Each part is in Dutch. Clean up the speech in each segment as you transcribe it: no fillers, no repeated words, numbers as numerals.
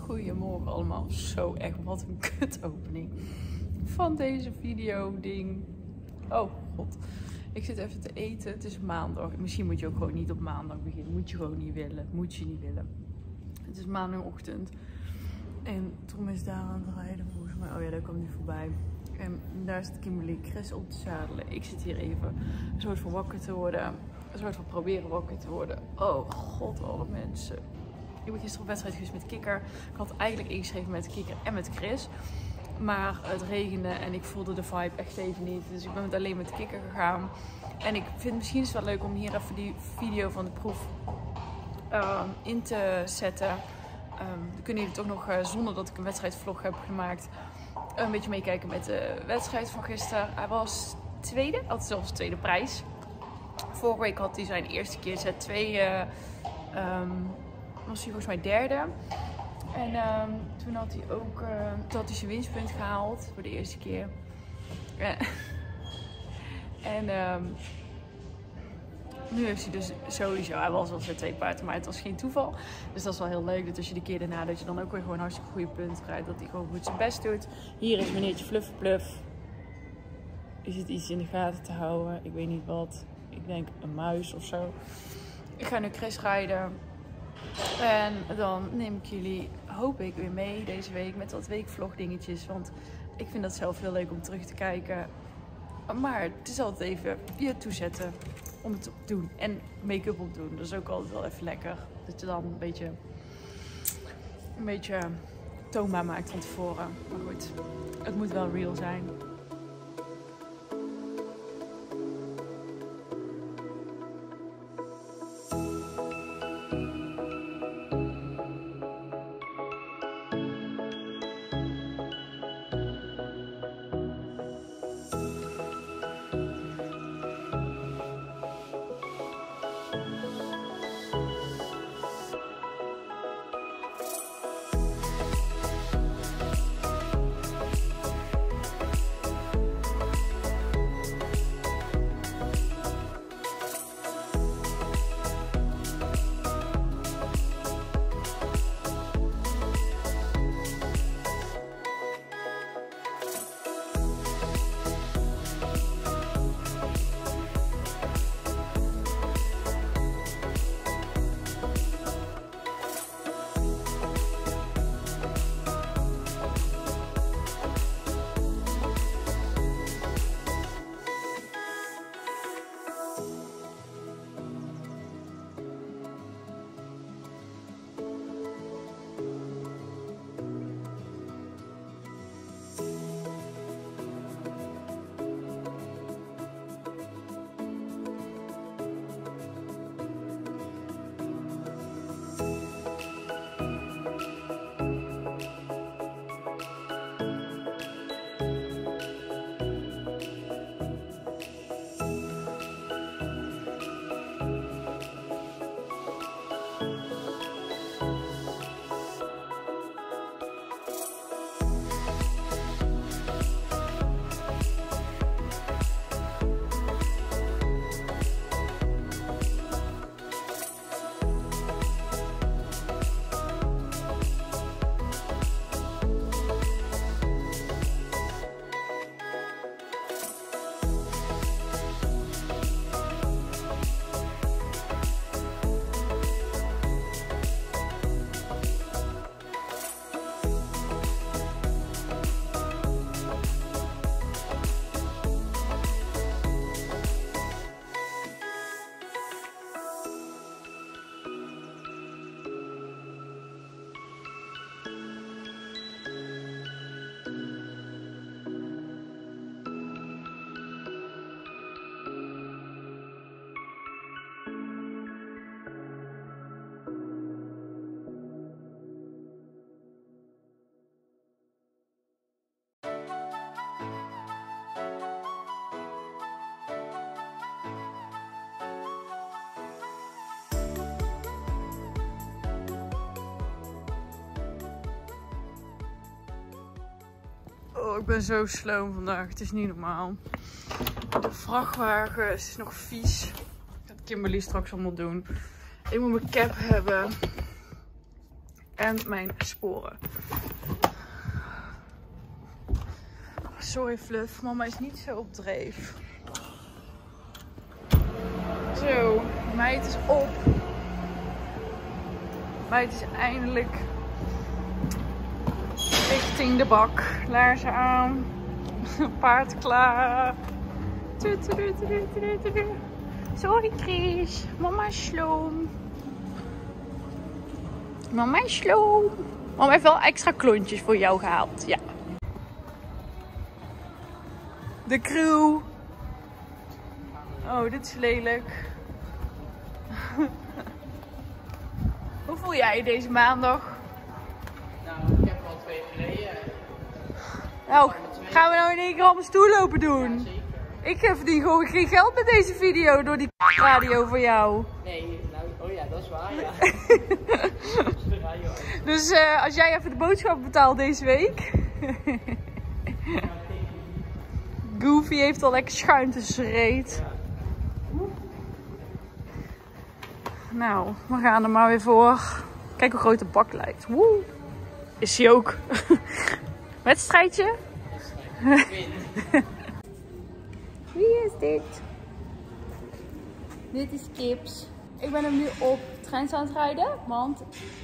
Goedemorgen allemaal. Zo echt, wat een kut opening van deze video ding. Oh god. Ik zit even te eten. Het is maandag. Misschien moet je ook gewoon niet op maandag beginnen. Moet je gewoon niet willen. Moet je niet willen. Het is maandagochtend. En Tom is daar aan het rijden volgens mij. Oh ja, daar kwam hij voorbij. En daar zit Kimberly Chris op te zadelen. Ik zit hier even een soort van wakker te worden. Een soort van proberen wakker te worden. Oh god, alle mensen. Ik ben gisteren op wedstrijd geweest met Kikker. Ik had eigenlijk ingeschreven met Kikker en met Chris. Maar het regende en ik voelde de vibe echt even niet. Dus ik ben alleen met Kikker gegaan. En ik vind misschien is het wel leuk om hier even die video van de proef in te zetten. Dan kunnen jullie toch nog, zonder dat ik een wedstrijdvlog heb gemaakt, een beetje meekijken met de wedstrijd van gisteren. Hij was tweede, had zelfs tweede prijs. Vorige week had hij zijn eerste keer Z2, was hij volgens mij derde. En toen had hij ook toen had hij zijn winstpunt gehaald voor de eerste keer. En nu heeft hij dus sowieso, hij was wel Z2 paard, maar het was geen toeval. Dus dat is wel heel leuk, dat als je de keer daarna, dat je dan ook weer gewoon hartstikke goede punten krijgt. Dat hij gewoon goed zijn best doet. Hier is meneertje Fluffepluff. Is het iets in de gaten te houden? Ik weet niet wat. Ik denk een muis of zo. Ik ga nu Chris rijden. En dan neem ik jullie, hoop ik, weer mee deze week met wat weekvlog dingetjes. Want ik vind dat zelf heel leuk om terug te kijken. Maar het is altijd even je toezetten om het te doen. En make-up op doen. Dat is ook altijd wel even lekker. Dat je dan een beetje toonbaar maakt van tevoren. Maar goed, het moet wel real zijn. Oh, ik ben zo sloom vandaag. Het is niet normaal. De vrachtwagen is nog vies. Dat gaat Kimberly straks allemaal doen. Ik moet mijn cap hebben. en mijn sporen. Sorry Fluff, mama is niet zo op dreef. Zo, meid is op. Meid is eindelijk richting de bak. Laarzen aan. Paard klaar. Sorry Chris, mama is sloom. Mama is sloom. Mama heeft wel extra klontjes voor jou gehaald, ja. De crew. Oh, dit is lelijk. Hoe voel jij je deze maandag? Nou, ik heb al 2 gereden. Nou, gaan we nou in één keer allemaal stoellopen doen? Ja, zeker. Ik verdien gewoon geen geld met deze video door die radio voor jou. Nee, nou, oh ja, dat is waar, ja. Dus als jij even de boodschap betaalt deze week. Goofy heeft al lekker schuim tussen zijn reet. Nou, we gaan er maar weer voor. Kijk hoe groot de bak lijkt. Woe. Is hij ook. Wedstrijdje? Wie is dit? Dit is Kips. Ik ben hem nu op trends aan het rijden. Want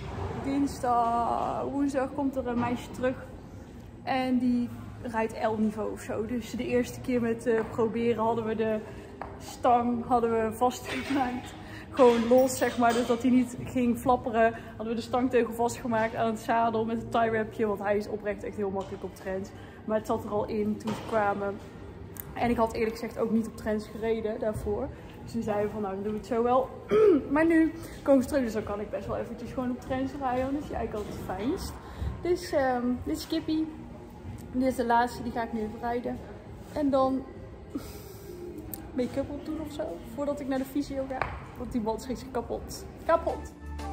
woensdag komt er een meisje terug. En die rijdt L-niveau of zo. Dus de eerste keer met proberen hadden we de stang vastgemaakt. Gewoon los, zeg maar. Dus dat hij niet ging flapperen. Hadden we de stangteugel vastgemaakt aan het zadel met een tie wrapje. Want hij is oprecht echt heel makkelijk op trends. Maar het zat er al in toen ze kwamen. En ik had eerlijk gezegd ook niet op trends gereden daarvoor. Dus toen zeiden we van nou, dan doen we het zo wel. Maar nu komen ze terug. Dus dan kan ik best wel eventjes gewoon op trends rijden. Dat is eigenlijk altijd het fijnst. Dus dit is Kippie. Dit is de laatste, die ga ik nu even rijden. En dan make-up op doen of zo. Voordat ik naar de fysio ga. Want die band is kapot. Kapot!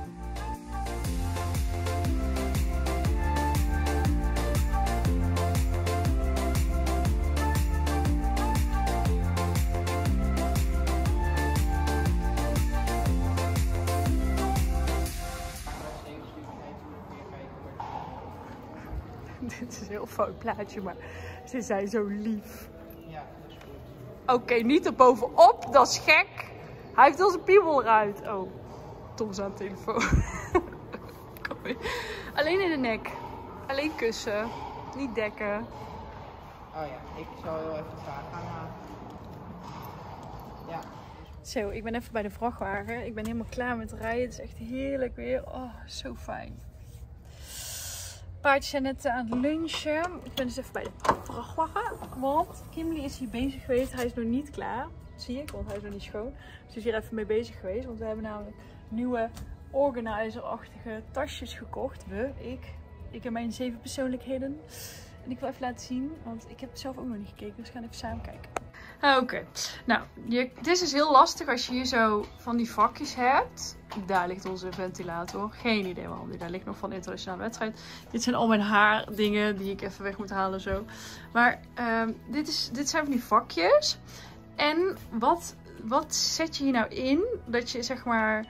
Dit is een heel fout plaatje, maar ze zijn zo lief. Ja, dat is goed. Oké, niet er bovenop, dat is gek. Hij heeft al zijn piemel eruit. Oh, Tom is aan de telefoon. Kom weer. Alleen in de nek. Alleen kussen. Niet dekken. Oh ja, ik zal heel even traag gaan halen. Ja. Zo, ik ben even bij de vrachtwagen. Ik ben helemaal klaar met rijden. Het is echt heerlijk weer. Oh, zo fijn. Paardjes zijn net aan het lunchen. Ik ben dus even bij de vrachtwagen. Want Kimberly is hier bezig geweest. Hij is nog niet klaar. Zie ik, want hij is nog niet schoon. Dus is hier even mee bezig geweest. Want we hebben namelijk nieuwe organizer-achtige tasjes gekocht. Ik en mijn 7 persoonlijkheden. En ik wil even laten zien, want ik heb het zelf ook nog niet gekeken. Dus we gaan even samen kijken. Oké. Nou, dit is dus heel lastig als je hier zo van die vakjes hebt. Daar ligt onze ventilator. Geen idee waarom die daar ligt, nog van de internationale wedstrijd. Dit zijn al mijn haardingen die ik even weg moet halen zo. Maar dit zijn van die vakjes. En wat zet je hier nou in? Dat je zeg maar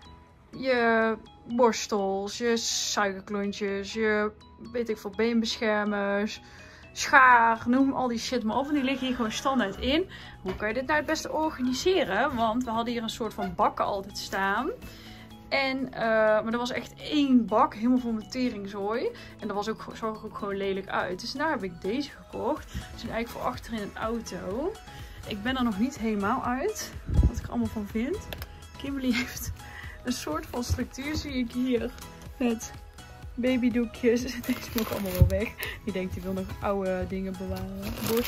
je borstels, je suikerklontjes, je weet ik veel beenbeschermers, schaar, noem al die shit maar op. En die liggen hier gewoon standaard in. Hoe kan je dit nou het beste organiseren? Want we hadden hier een soort van bakken altijd staan. En, maar er was echt 1 bak, helemaal vol met teringzooi. En dat zag er ook gewoon lelijk uit. Dus daar heb ik deze gekocht. Die zijn eigenlijk voor achter in een auto. Ik ben er nog niet helemaal uit, wat ik er allemaal van vind. Kimberly heeft een soort van structuur, zie ik hier. Met babydoekjes. Deze moet allemaal wel weg. Die denkt, die wil nog oude dingen bewaren.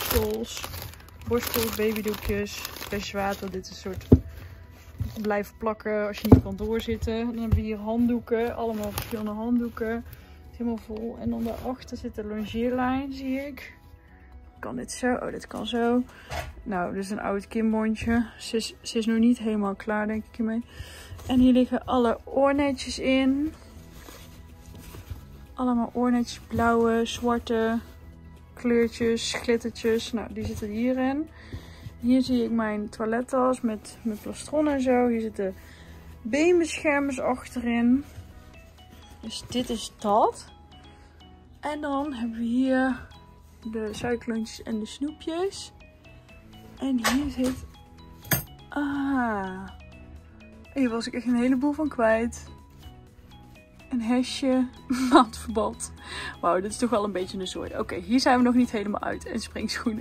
Borstels, babydoekjes, flesjes water. Dit is een soort blijven plakken als je niet kan doorzitten. Dan hebben we hier handdoeken. Allemaal verschillende handdoeken. Helemaal vol. En dan daarachter zit de longeerlijn, zie ik. Kan dit zo? Oh, dit kan zo. Nou, dit is een oud Kimbondje. Ze is nog niet helemaal klaar, denk ik hiermee. En hier liggen alle oornetjes in. Allemaal oornetjes, blauwe, zwarte kleurtjes, glittertjes. Nou, die zitten hierin. Hier zie ik mijn toilettas met plastron en zo. Hier zitten beenbeschermers achterin. Dus dit is dat. En dan hebben we hier de suikerklontjes en de snoepjes. En hier zit... Hier was ik echt een heleboel van kwijt. Een hesje, maandverband. Wauw, dit is toch wel een beetje een zooi. Oké, hier zijn we nog niet helemaal uit. En springschoenen.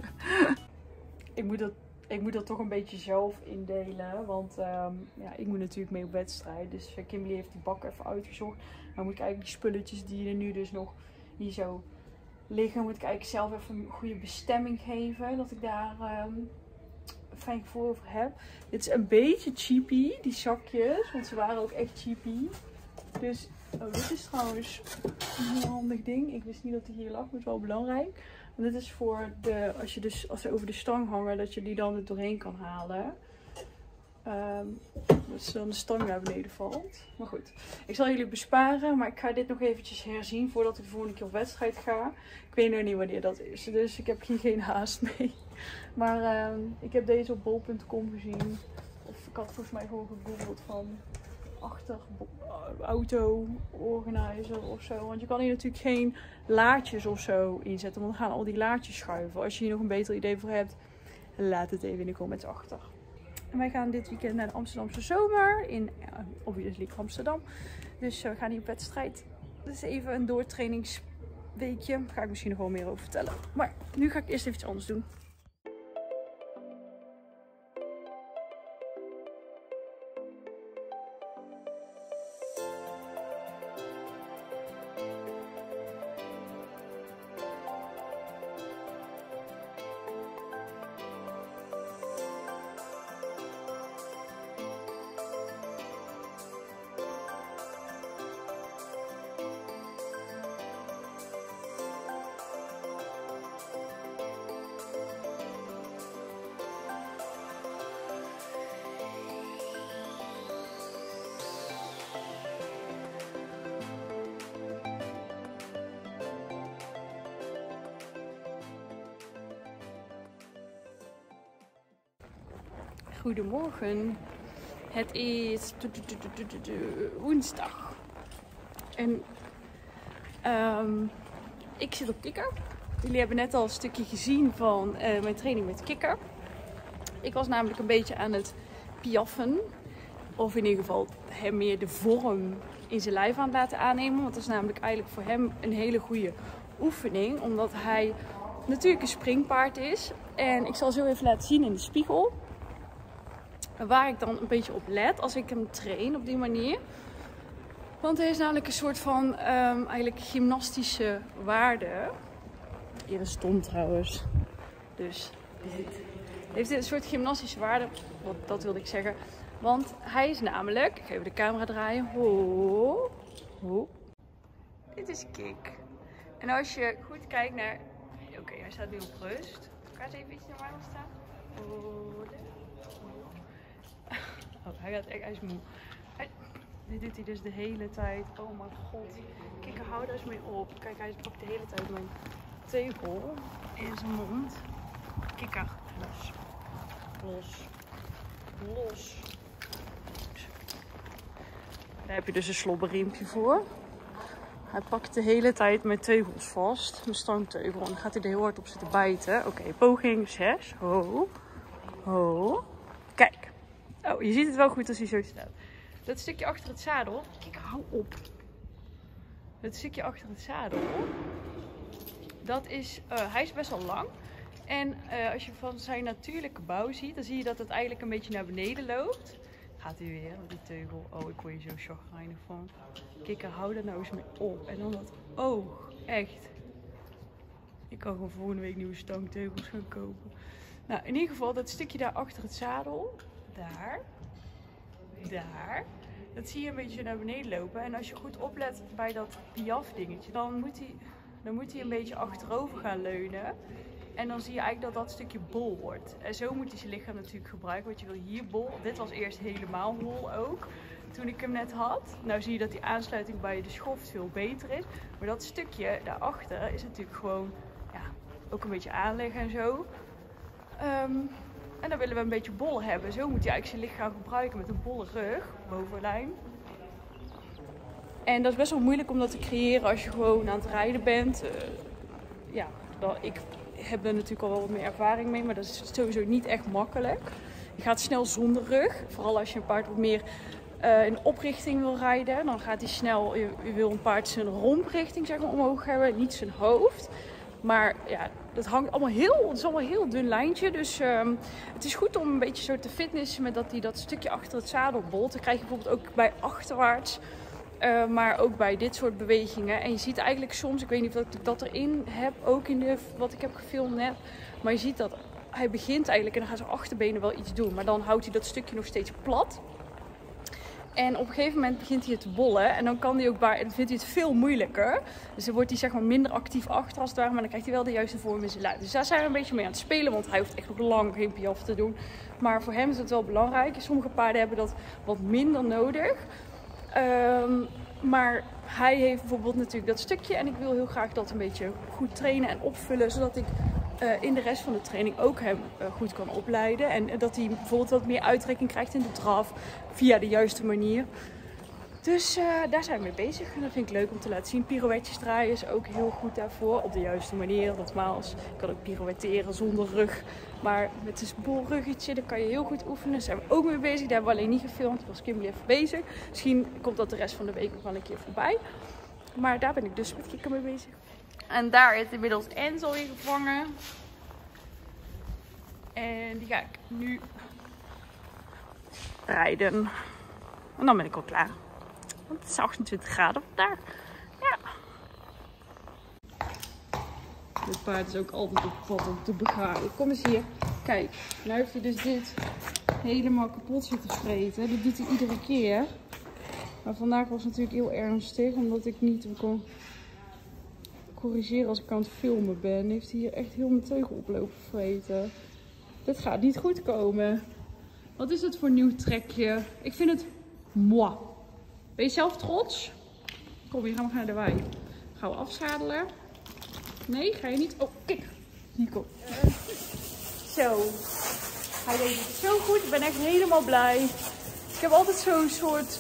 Ik moet dat toch een beetje zelf indelen. Want ja, ik moet natuurlijk mee op wedstrijd. Dus Kimberly heeft die bak even uitgezocht. Dan moet ik eigenlijk die spulletjes die er nu dus nog hier zo liggen. Moet ik eigenlijk zelf even een goede bestemming geven. Dat ik daar een fijn gevoel over heb. Dit is een beetje cheapy, die zakjes. Want ze waren ook echt cheapy. Dus, oh, dit is trouwens een heel handig ding. Ik wist niet dat die hier lag, maar het is wel belangrijk. Want dit is voor de, als ze over de stang hangen, dat je die dan er doorheen kan halen. Dat dan de stang naar beneden valt. Maar goed, ik zal jullie besparen. Maar ik ga dit nog eventjes herzien voordat ik de volgende keer op wedstrijd ga. Ik weet nog niet wanneer dat is. Dus ik heb hier geen haast mee. Maar ik heb deze op bol.com gezien. Of ik had volgens mij gewoon gegoogeld van achter auto organizer of zo. Want je kan hier natuurlijk geen laadjes of zo inzetten. Want dan gaan al die laadjes schuiven. Als je hier nog een beter idee voor hebt, laat het even in de comments achter. En wij gaan dit weekend naar de Amsterdamse zomer. In obviously Amsterdam. Dus we gaan hier op wedstrijd. Dus even een doortrainingsweekje. Daar ga ik misschien nog wel meer over vertellen. Maar nu ga ik eerst even iets anders doen. Goedemorgen. Het is woensdag. En ik zit op Kikker. Jullie hebben net al een stukje gezien van mijn training met Kikker. Ik was namelijk een beetje aan het piaffen. Of in ieder geval hem meer de vorm in zijn lijf aan het laten aannemen. Want dat is namelijk eigenlijk voor hem een hele goede oefening. Omdat hij natuurlijk een springpaard is. En ik zal zo even laten zien in de spiegel. Waar ik dan een beetje op let als ik hem train op die manier. Want hij is namelijk een soort van eigenlijk gymnastische waarde. Hier is Tom trouwens. Dus heeft een soort gymnastische waarde. Dat wilde ik zeggen. Want hij is namelijk, ik ga even de camera draaien. Ho, ho. Dit is Kik. En als je goed kijkt naar... Oké, hij staat nu op rust. Ga eens even iets normaal staan. Oh, hij is moe. Dit doet hij dus de hele tijd. Oh mijn god. Kijk, hou daar eens mee op. Kijk, hij pakt de hele tijd mijn teugel in zijn mond. Kikker, los. Los. Los. Daar heb je dus een slobberriempje voor. Hij pakt de hele tijd mijn teugels vast. Mijn stangteugel. En dan gaat hij er heel hard op zitten bijten. Oké, poging 6. Ho. Ho. Kijk. Oh, je ziet het wel goed als hij zo staat. Dat stukje achter het zadel. Kijk, hou op. Dat stukje achter het zadel. Dat is... hij is best wel lang. En als je van zijn natuurlijke bouw ziet, dan zie je dat het eigenlijk een beetje naar beneden loopt. Gaat hij weer, die teugel. Oh, ik word hier zo chagrijnig van. Kikker, hou daar nou eens mee op. En dan dat oog. Echt. Ik kan gewoon volgende week nieuwe stangteugels gaan kopen. Nou, in ieder geval, dat stukje daar achter het zadel. Daar. Dat zie je een beetje naar beneden lopen. En als je goed oplet bij dat piaf dingetje, dan moet hij een beetje achterover gaan leunen. En dan zie je eigenlijk dat dat stukje bol wordt. En zo moet hij zijn lichaam natuurlijk gebruiken. Want je wil hier bol. Dit was eerst helemaal hol ook. Toen ik hem net had. Nou zie je dat die aansluiting bij de schoft veel beter is. Maar dat stukje daarachter is natuurlijk gewoon ja, ook een beetje aanleggen en zo. En dan willen we een beetje bol hebben. Zo moet hij eigenlijk zijn lichaam gebruiken met een bolle rug, bovenlijn. En dat is best wel moeilijk om dat te creëren als je gewoon aan het rijden bent. Ik heb er natuurlijk al wel wat meer ervaring mee, maar dat is sowieso niet echt makkelijk. Je gaat snel zonder rug. Vooral als je een paard wat meer in oprichting wil rijden. Dan gaat hij snel, je wil een paard zijn romprichting zeg maar, omhoog hebben, niet zijn hoofd. Maar ja, het is allemaal een heel dun lijntje. Dus het is goed om een beetje zo te fitnessen met dat hij dat stukje achter het zadel bolt. Dan krijg je bijvoorbeeld ook bij achterwaarts. Maar ook bij dit soort bewegingen. En je ziet eigenlijk soms, ik weet niet of ik dat erin heb, ook in wat ik heb gefilmd net. Maar je ziet dat hij begint eigenlijk en dan gaan zijn achterbenen wel iets doen. Maar dan houdt hij dat stukje nog steeds plat. En op een gegeven moment begint hij het te bollen. En dan kan hij ook dan vindt hij het veel moeilijker. Dus dan wordt hij zeg maar minder actief achter als het ware. Maar dan krijgt hij wel de juiste vorm in zijn lijf. Dus daar zijn we een beetje mee aan het spelen. Want hij hoeft echt nog lang geen piaffe te doen. Maar voor hem is het wel belangrijk. Sommige paarden hebben dat wat minder nodig. Maar hij heeft bijvoorbeeld natuurlijk dat stukje. En ik wil heel graag dat een beetje goed trainen en opvullen. Zodat ik in de rest van de training ook hem goed kan opleiden. En dat hij bijvoorbeeld wat meer uittrekking krijgt in de draf. Via de juiste manier. Dus daar zijn we mee bezig. En dat vind ik leuk om te laten zien. Pirouetjes draaien is ook heel goed daarvoor. Op de juiste manier. Nogmaals, ik kan ook pirouetteren zonder rug. Maar met een bolruggetje, daar kan je heel goed oefenen. Daar zijn we ook mee bezig. Daar hebben we alleen niet gefilmd. Daar was Kimberly even bezig. Misschien komt dat de rest van de week nog wel een keer voorbij. Maar daar ben ik dus met Kikker mee bezig. En daar is inmiddels Enzo in gevangen. En die ga ik nu rijden. En dan ben ik al klaar. Want het is 28 graden vandaag. Ja. Dit paard is ook altijd op pad om te begraven. Kom eens hier. Kijk, nu heeft hij dus dit helemaal kapot zitten vreten. Dat doet hij iedere keer. Maar vandaag was het natuurlijk heel ernstig. Omdat ik niet hem kon corrigeren als ik aan het filmen ben. Heeft hij hier echt heel mijn teugel oplopen vreten. Dit gaat niet goed komen. Wat is het voor nieuw trekje? Ik vind het moi. Ben je zelf trots? Kom, hier gaan we naar de wei. Gaan we afschadelen? Nee, ga je niet? Oh, kijk. Hier komt. Zo. Hij deed het zo goed. Ik ben echt helemaal blij. Ik heb altijd zo'n soort...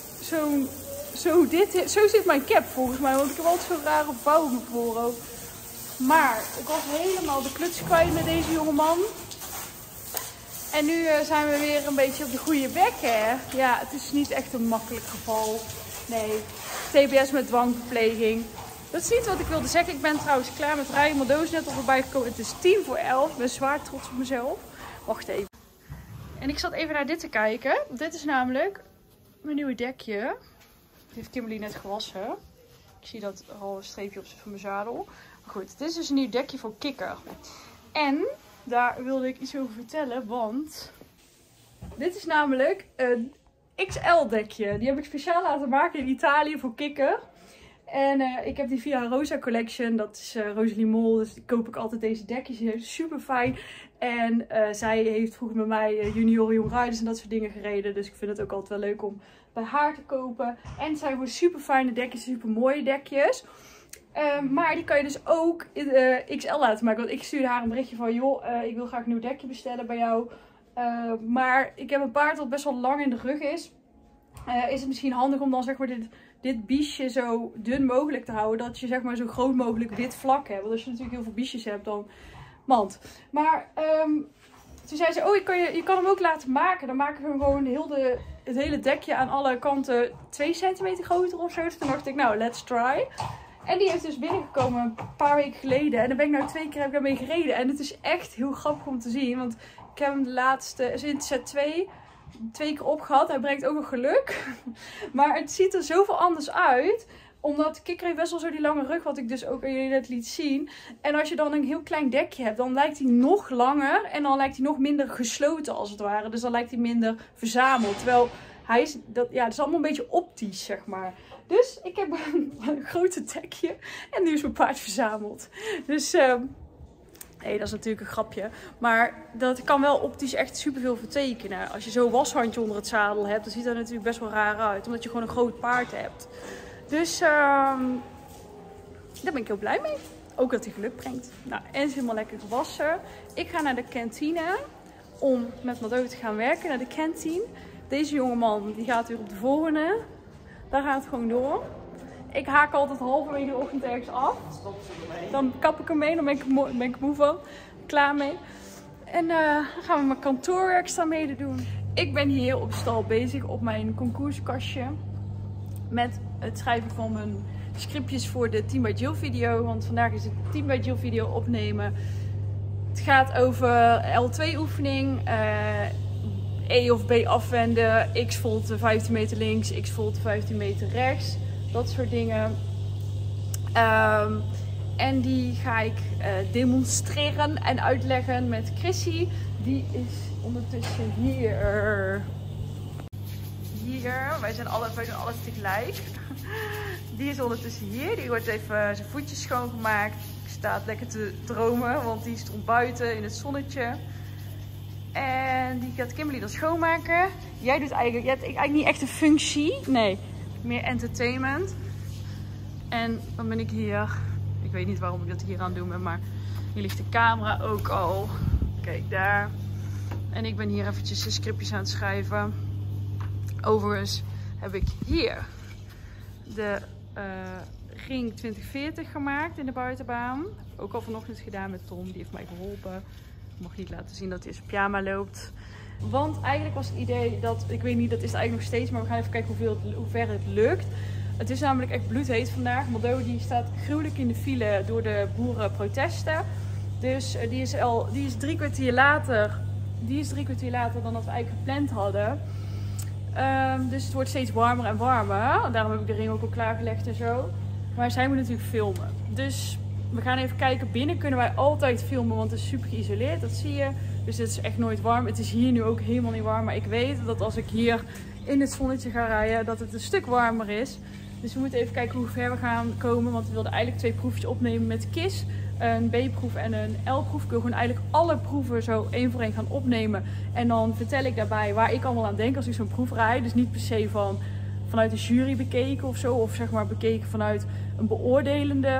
Zo zit mijn cap volgens mij. Want ik heb altijd zo'n rare vouw op mijn voorhoofd. Maar ik was helemaal de kluts kwijt met deze jongeman. En nu zijn we weer een beetje op de goede weg, hè. Ja, het is niet echt een makkelijk geval. Nee, TBS met dwangverpleging. Dat is niet wat ik wilde zeggen. Ik ben trouwens klaar met rijden. Mijn doos is net al voorbij gekomen. Het is 11:10. Ik ben zwaar trots op mezelf. Wacht even. En ik zat even naar dit te kijken. Dit is namelijk mijn nieuwe dekje. Dat heeft Kimberly net gewassen. Ik zie dat al een streepje op van mijn zadel. Maar goed, dit is dus een nieuw dekje voor Kikker. En daar wilde ik iets over vertellen, want dit is namelijk een XL dekje. Die heb ik speciaal laten maken in Italië voor Kikker. En ik heb die via Rosa Collection, dat is Rosalie Mol, dus die koop ik altijd deze dekjes. Die is super fijn. En zij heeft vroeger met mij Junior Young Riders en dat soort dingen gereden. Dus ik vind het ook altijd wel leuk om bij haar te kopen. En het zijn gewoon super fijne dekjes, super mooie dekjes. Maar die kan je dus ook in XL laten maken. Want ik stuurde haar een berichtje van, joh, ik wil graag een nieuw dekje bestellen bij jou. Maar ik heb een paard dat best wel lang in de rug is. Is het misschien handig om dan zeg maar dit biesje zo dun mogelijk te houden. Dat je zeg maar zo groot mogelijk wit vlak hebt. Want als je natuurlijk heel veel biesjes hebt, dan mand. Maar toen zei ze, oh, je kan hem ook laten maken. Dan maken we hem gewoon het hele dekje aan alle kanten 2 centimeter groter of zo. Dus toen dacht ik, nou, let's try. En die heeft dus binnengekomen een paar weken geleden. En dan ben ik nou 2 keer heb ik daarmee gereden. En het is echt heel grappig om te zien. Want ik heb hem de laatste, sinds set 2 keer opgehad. Hij brengt ook nog geluk. Maar het ziet er zoveel anders uit. Omdat Kikker heeft best wel zo die lange rug. Wat ik dus ook aan jullie net liet zien. En als je dan een heel klein dekje hebt. Dan lijkt hij nog langer. En dan lijkt hij nog minder gesloten als het ware. Dus dan lijkt hij minder verzameld. Terwijl hij is, dat is allemaal een beetje optisch zeg maar. Dus ik heb een grote dekje. En nu is mijn paard verzameld. Dus nee, dat is natuurlijk een grapje. Maar dat kan wel optisch echt superveel vertekenen. Als je zo'n washandje onder het zadel hebt, dan ziet dat natuurlijk best wel raar uit. Omdat je gewoon een groot paard hebt. Dus daar ben ik heel blij mee. Ook dat hij geluk brengt. Nou, en is helemaal lekker gewassen. Ik ga naar de kantine om met Mado te gaan werken. Naar de kantine. Deze jongeman die gaat weer op de volgende. Daar gaat het gewoon door. Ik haak altijd halverwege de ochtend ergens af. Dan kap ik hem mee, dan ben ik moe van. Klaar mee. En dan gaan we mijn kantoorwerkzaamheden doen. Ik ben hier op stal bezig op mijn concourskastje. Met het schrijven van mijn scriptjes voor de Team by Jill video. Want vandaag is het Team by Jill video opnemen. Het gaat over L2 oefening. E of B afwenden. X volte 15 meter links. X volte 15 meter rechts. Dat soort dingen. En die ga ik demonstreren en uitleggen met Chrissy. Die is ondertussen hier. Wij doen alles tegelijk. Die is ondertussen hier. Die wordt even zijn voetjes schoongemaakt. Die staat lekker te dromen, want die stond buiten in het zonnetje. En die gaat Kimberly dan schoonmaken. Jij hebt eigenlijk niet echt een functie. Nee, meer entertainment. En dan ben ik hier. Ik weet niet waarom ik dat hier aan doe, maar hier ligt de camera ook al. Kijk daar. En ik ben hier eventjes de scriptjes aan het schrijven. Overigens heb ik hier de ring 2040 gemaakt in de buitenbaan. Ook al vanochtend gedaan met Tom, die heeft mij geholpen. Ik mag niet laten zien dat hij in zijn pyjama loopt. Want eigenlijk was het idee dat, ik weet niet, dat is het eigenlijk nog steeds, maar we gaan even kijken hoe ver het lukt. Het is namelijk echt bloedheet vandaag. Moldo die staat gruwelijk in de file door de boerenprotesten. Dus die is drie kwartier later dan dat we eigenlijk gepland hadden. Dus het wordt steeds warmer en warmer. Daarom heb ik de ring ook al klaargelegd en zo. Maar zij moet natuurlijk filmen. Dus we gaan even kijken. Binnen kunnen wij altijd filmen, want het is super geïsoleerd. Dat zie je. Dus het is echt nooit warm. Het is hier nu ook helemaal niet warm. Maar ik weet dat als ik hier in het zonnetje ga rijden, dat het een stuk warmer is. Dus we moeten even kijken hoe ver we gaan komen. Want we wilden eigenlijk 2 proefjes opnemen met KISS. Een B-proef en een L-proef. Ik wil gewoon eigenlijk alle proeven zo 1 voor 1 gaan opnemen. En dan vertel ik daarbij waar ik allemaal aan denk als ik zo'n proef rijd. Dus niet per se vanuit de jury bekeken of zo. Of zeg maar bekeken vanuit een beoordelende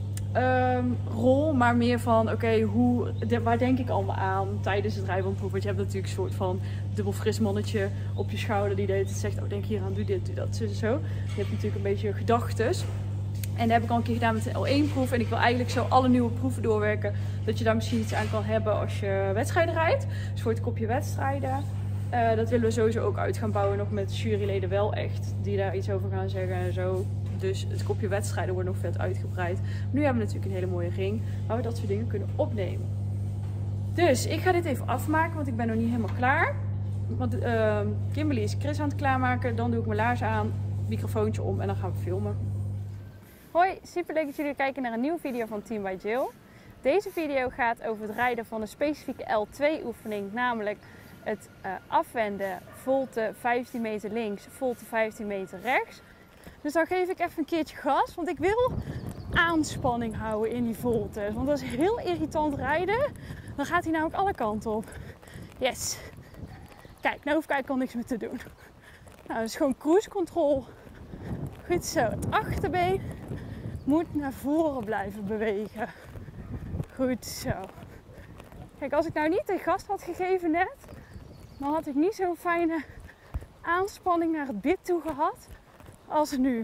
rol. Maar meer van oké, waar denk ik allemaal aan tijdens het rijden van een proef. Want je hebt natuurlijk een soort van dubbel fris mannetje op je schouder. Die de hele tijd zegt, oh denk hier aan, doe dit, doe dat, zo. Je hebt natuurlijk een beetje gedachtes. En dat heb ik al een keer gedaan met de L1-proef. En ik wil eigenlijk zo alle nieuwe proeven doorwerken. Dat je daar misschien iets aan kan hebben als je wedstrijden rijdt. Dus voor het kopje wedstrijden. Dat willen we sowieso ook uit gaan bouwen. Nog met juryleden wel echt. Die daar iets over gaan zeggen en zo. Dus het kopje wedstrijden wordt nog vet uitgebreid. Nu hebben we natuurlijk een hele mooie ring. Waar we dat soort dingen kunnen opnemen. Dus ik ga dit even afmaken. Want ik ben nog niet helemaal klaar. Want Kimberly is Chris aan het klaarmaken. Dan doe ik mijn laarzen aan. Microfoontje om. En dan gaan we filmen. Hoi, super leuk dat jullie kijken naar een nieuwe video van Team by Jill. Deze video gaat over het rijden van een specifieke L2 oefening, namelijk het afwenden volte 15 meter links, volte 15 meter rechts. Dus dan geef ik even een keertje gas, want ik wil aanspanning houden in die voltes. Want dat is heel irritant rijden, dan gaat hij namelijk alle kanten op. Yes! Kijk, nou hoef ik eigenlijk al niks meer te doen. Nou, dat is gewoon cruise control. Goed zo, het achterbeen moet naar voren blijven bewegen. Goed zo. Kijk, als ik nou niet de gas had gegeven net, dan had ik niet zo'n fijne aanspanning naar het bit toe gehad als nu.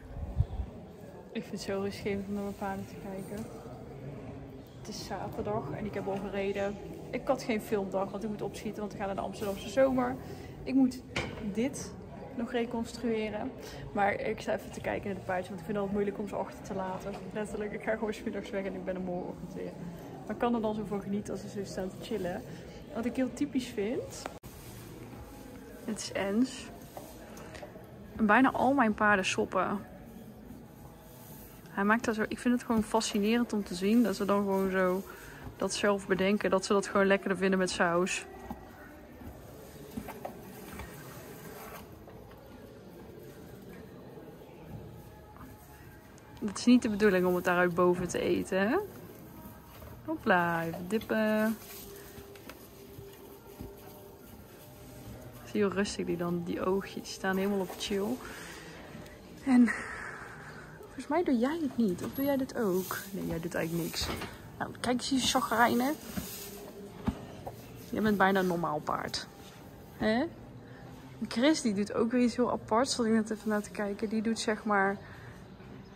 Ik vind het zo rustgevend om naar mijn paarden te kijken. Het is zaterdag en ik heb al gereden. Ik had geen filmdag, want ik moet opschieten, want ik ga naar de Amsterdamse zomer. Ik moet dit nog reconstrueren. Maar ik sta even te kijken naar de paardjes, want ik vind het altijd moeilijk om ze achter te laten. Letterlijk, ik ga gewoon 's middags weg en ik ben er morgenochtend weer. Maar ik kan er dan zo voor genieten als ze zo staan te chillen. Wat ik heel typisch vind, dit is Ens. En bijna al mijn paarden soppen. Hij maakt dat zo, ik vind het gewoon fascinerend om te zien dat ze dan gewoon zo dat zelf bedenken. Dat ze dat gewoon lekkerder vinden met saus. Het is niet de bedoeling om het daaruit boven te eten, hè? Hopla, even dippen. Zie je hoe rustig die oogjes staan helemaal op chill. En volgens mij doe jij het niet. Of doe jij dit ook? Nee, jij doet eigenlijk niks. Nou, kijk eens die chagrijnen. Je bent bijna een normaal paard. Hè? Chris die doet ook weer iets heel aparts. Zal ik net even naar te kijken. Die doet zeg maar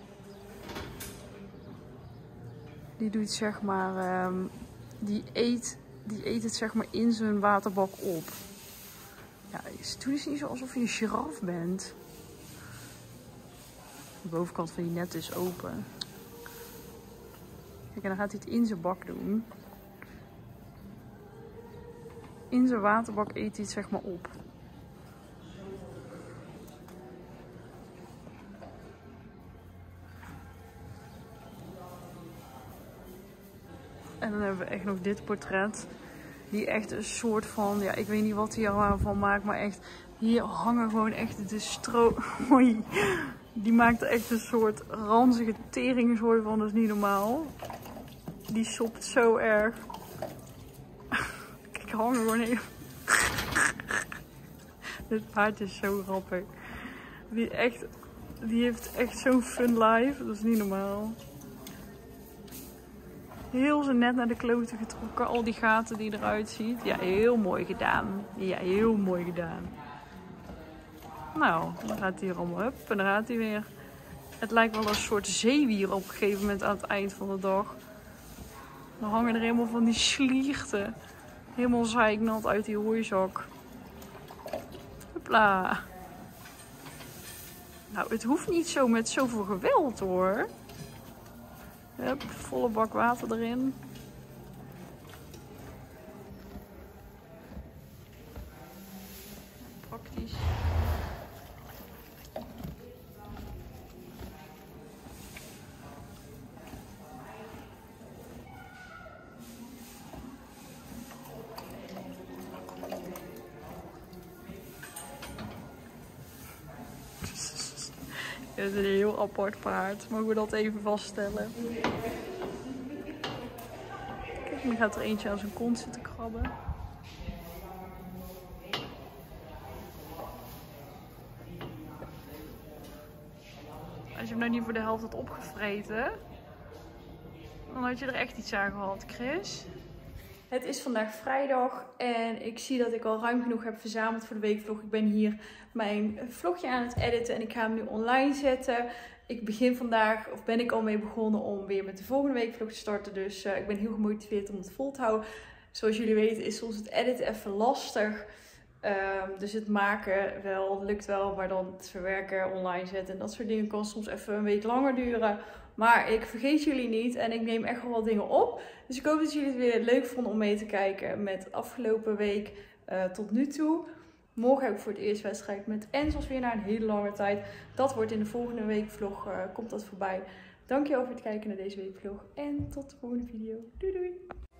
Die doet zeg maar, die eet het zeg maar in zijn waterbak op. Ja, doe dus niet zo alsof je een giraf bent. De bovenkant van die net is open. Kijk, en dan gaat hij het in zijn bak doen. In zijn waterbak eet hij het zeg maar op. En dan hebben we echt nog dit portret. Die echt een soort van, ja, ik weet niet wat hij er van maakt, maar echt, hier hangen gewoon echt de Oei. Die maakt er echt een soort ranzige teringzooi van, dat is niet normaal. Die sopt zo erg. Kijk, hangen gewoon heel... Dit paard is zo grappig. Die heeft echt zo'n fun life, dat is niet normaal. Heel ze net naar de kloten getrokken. Al die gaten die eruit ziet. Ja, heel mooi gedaan. Ja, heel mooi gedaan. Nou, dan gaat hij er allemaal op. En dan gaat hij weer. Het lijkt wel een soort zeewier op een gegeven moment aan het eind van de dag. Dan hangen er helemaal van die slierten. Helemaal zeiknat uit die hooizak. Hopla. Nou, het hoeft niet zo met zoveel geweld hoor. Hup, volle bak water erin. Praktisch. Het is een heel apart paard. Mogen we dat even vaststellen? Kijk, nu gaat er eentje aan zijn kont zitten krabben. Als je hem nou niet voor de helft had opgevreten, dan had je er echt iets aan gehad, Chris. Het is vandaag vrijdag en ik zie dat ik al ruim genoeg heb verzameld voor de weekvlog. Ik ben hier mijn vlogje aan het editen en ik ga hem nu online zetten. Ik begin vandaag, of ben ik al mee begonnen om weer met de volgende weekvlog te starten. Dus ik ben heel gemotiveerd om het vol te houden. Zoals jullie weten is soms het editen even lastig. Dus het maken wel, lukt wel, maar dan het verwerken, online zetten en dat soort dingen kan soms even een week langer duren. Maar ik vergeet jullie niet en ik neem echt wel wat dingen op. Dus ik hoop dat jullie het weer leuk vonden om mee te kijken met afgelopen week tot nu toe. Morgen heb ik voor het eerst wedstrijd met Enzels weer na een hele lange tijd. Dat wordt in de volgende weekvlog, komt dat voorbij. Dankjewel voor het kijken naar deze weekvlog en tot de volgende video. Doei doei!